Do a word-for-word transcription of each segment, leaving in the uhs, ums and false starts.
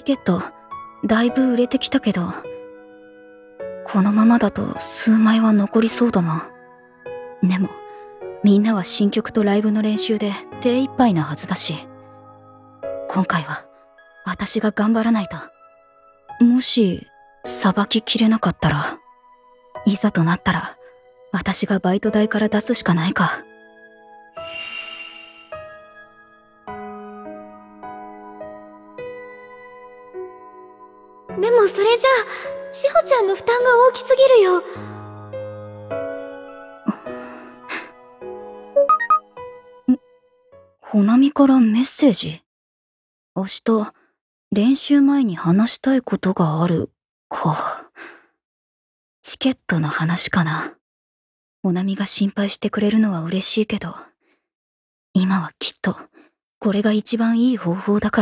ケットだいぶ売れてきたけど、このままだと数枚は残りそうだな。でもみんなは新曲とライブの練習で手一杯なはずだし、今回は私が頑張らないと。もしさばききれなかったら、いざとなったら私がバイト代から出すしかないか。 でもそれじゃあ志保ちゃんの負担が大きすぎるよ。 ほなみからメッセージ。明日練習前に話したいことがあるか。チケットの話かな。ほなみが心配してくれるのは嬉しいけど、今はきっとこれが一番いい方法だから。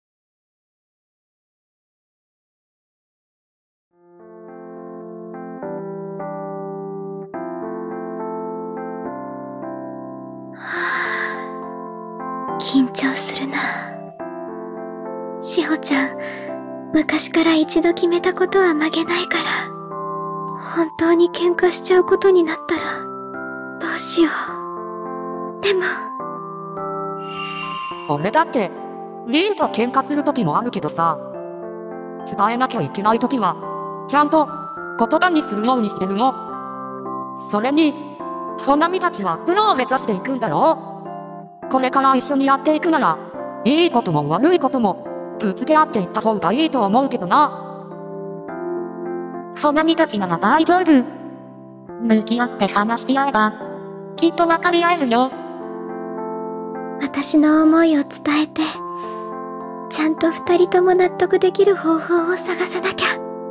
緊張するな。志保ちゃん、昔から一度決めたことは曲げないから、本当に喧嘩しちゃうことになったらどうしよう。でも俺だってリンと喧嘩する時もあるけどさ、伝えなきゃいけない時はちゃんと言葉にするようにしてるの。それにほなみたちはプロを目指していくんだろう。これから一緒にやっていくなら、いいことも悪いこともぶつけ合っていった方がいいと思うけどな。 ほなみたちなら大丈夫。向き合って話し合えばきっと分かり合えるよ。 私の思いを伝えて、ちゃんと二人とも納得できる方法を探さなきゃ。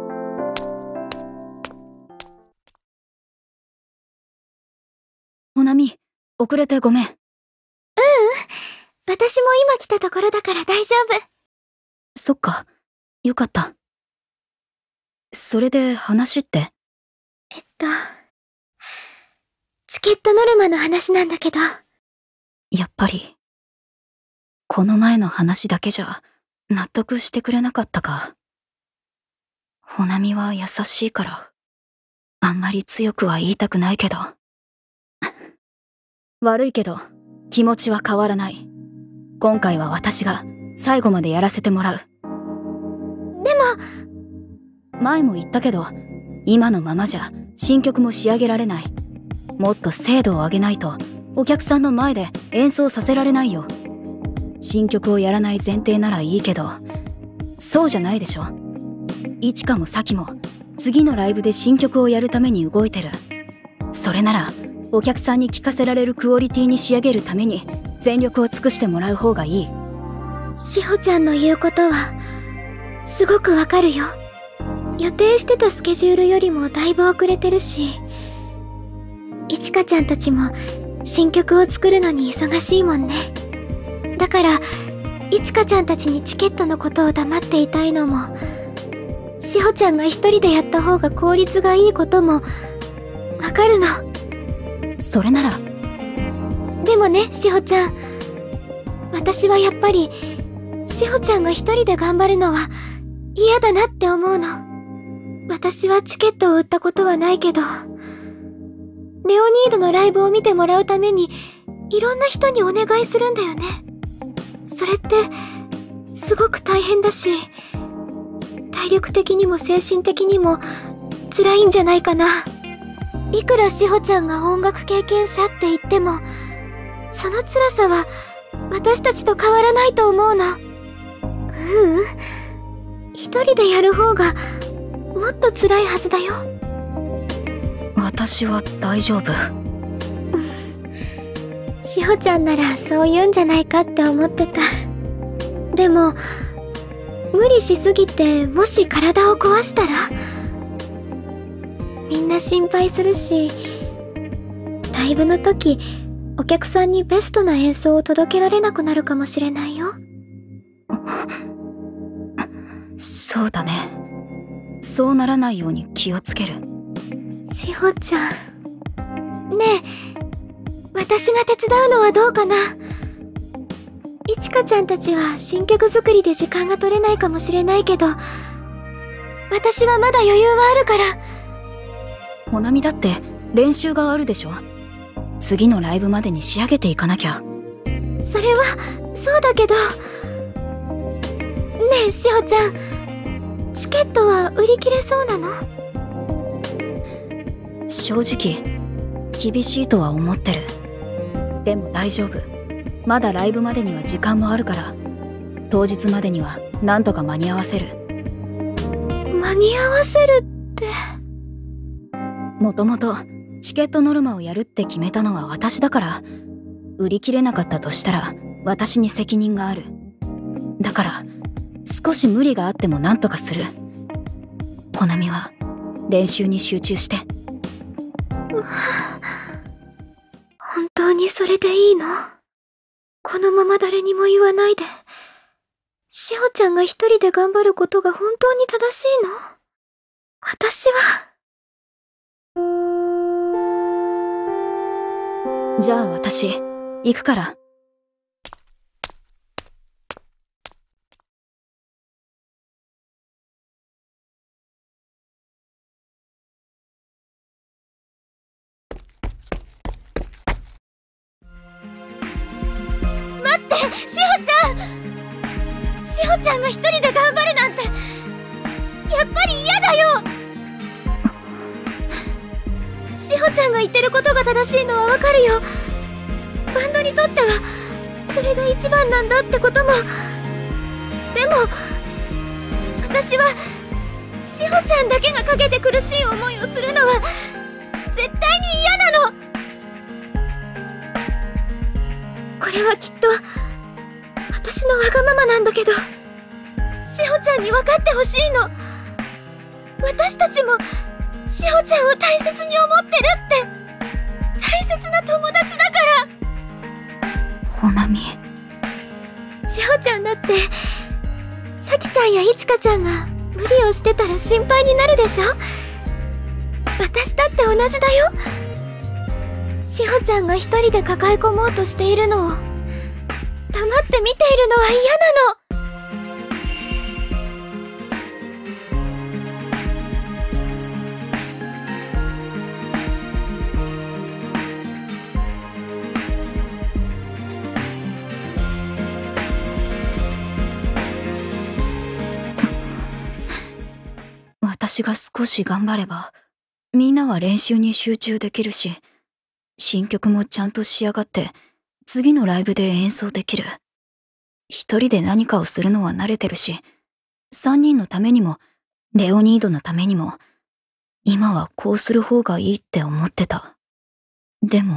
ほなみ、遅れてごめん。 ううん、私も今来たところだから大丈夫。 そっか、よかった。それで話って？ えっとチケットノルマの話なんだけど。 やっぱりこの前の話だけじゃ納得してくれなかったか。ほなみは優しいからあんまり強くは言いたくないけど悪いけど気持ちは変わらない。今回は私が最後までやらせてもらう。 でも前も言ったけど、今のままじゃ新曲も仕上げられない。もっと精度を上げないとお客さんの前で演奏させられないよ。新曲をやらない前提ならいいけど、そうじゃないでしょ。いちかもさきも次のライブで新曲をやるために動いてる。それならお客さんに聴かせられるクオリティに仕上げるために全力を尽くしてもらう方がいい。 志保ちゃんの言うことはすごくわかるよ。予定してたスケジュールよりもだいぶ遅れてるし、いちかちゃんたちも新曲を作るのに忙しいもんね。だからいちかちゃんたちにチケットのことを黙っていたいのも、志保ちゃんが一人でやった方が効率がいいこともわかるの。 それなら。 でもね、志保ちゃん、私はやっぱり志保ちゃんが一人で頑張るのは嫌だなって思うの。私はチケットを売ったことはないけど、レオニードのライブを見てもらうためにいろんな人にお願いするんだよね。それってすごく大変だし、体力的にも精神的にも辛いんじゃないかな。いくら志保ちゃんが音楽経験者って言っても、その辛さは私たちと変わらないと思うの。ううん、一人でやる方がもっと辛いはずだよ。 私は大丈夫。 志保ちゃんならそう言うんじゃないかって思ってた。でも無理しすぎてもし体を壊したらみんな心配するし、ライブの時お客さんにベストな演奏を届けられなくなるかもしれないよ。 そうだね。そうならないように気をつける。 志保ちゃん、ねえ、私が手伝うのはどうかな。いちちかちゃんたちは新曲作りで時間が取れないかもしれないけど、私はまだ余裕はあるから。 ほなみだって練習があるでしょ。次のライブまでに仕上げていかなきゃ。 それはそうだけど。ねえしほちゃん、チケットは売り切れそうなの？ 正直厳しいとは思ってる。でも大丈夫。まだライブまでには時間もあるから、当日までにはなんとか間に合わせる。 間に合わせるって。 もともとチケットノルマをやるって決めたのは私だから、売り切れなかったとしたら私に責任がある。だから少し無理があっても何とかする。ほなみは練習に集中して。 本当にそれでいいの？このまま誰にも言わないで、しほちゃんが一人で頑張ることが本当に正しいの？私は。 じゃあ私行くから。 待って、しほちゃん！しほちゃんが一人で頑張るなんて、やっぱり嫌だよ！しほちゃんが言ってることが正しいのはわかるよ。バンドにとってはそれが一番なんだってことも。でも私はしほちゃんだけがかけて苦しい思いをするのは絶対に嫌なの。これはきっと私のわがままなんだけど、しほちゃんに分かってほしいの。私たちもしほちゃんを大切に思ってるって。大切な友達だから。 ほなみ、 しほちゃんだってさきちゃんやいちかちゃんが無理をしてたら心配になるでしょ。私だって同じだよ。しほちゃんが一人で抱え込もうとしているのを黙って見ているのは嫌なの。 私が少し頑張ればみんなは練習に集中できるし、新曲もちゃんと仕上がって次のライブで演奏できる。一人で何かをするのは慣れてるし、三人のためにもレオニードのためにも今はこうする方がいいって思ってた。でも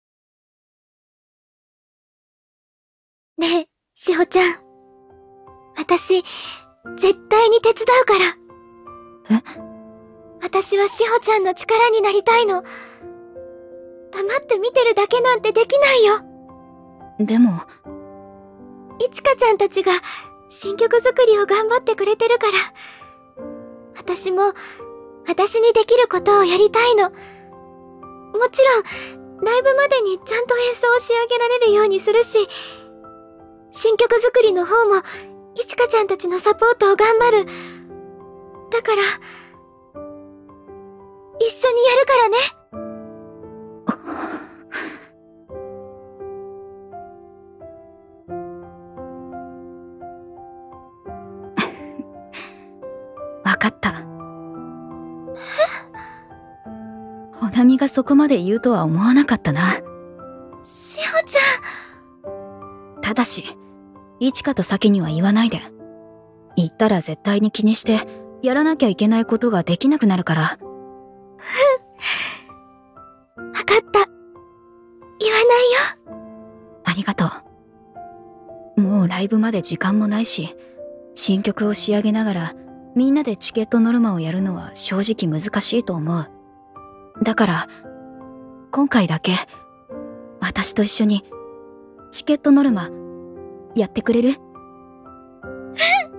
ねえしほちゃん、私絶対に手伝うから。 え？ 私はしほちゃんの力になりたいの。黙って見てるだけなんてできないよ。 でもいちかちゃんたちが新曲作りを頑張ってくれてるから、私も私にできることをやりたいの。もちろんライブまでにちゃんと演奏を仕上げられるようにするし、新曲作りの方もいちかちゃんたちのサポートを頑張る。だから一緒にやるからね。 わかった。ほなみがそこまで言うとは思わなかったな。 しほちゃん。ただしいちかと先には言わないで。言ったら絶対に気にしてやらなきゃいけないことができなくなるから。わかった。言わないよ。 ありがとう。もうライブまで時間もないし、新曲を仕上げながらみんなでチケットノルマをやるのは正直難しいと思う。だから今回だけ私と一緒にチケットノルマやってくれる？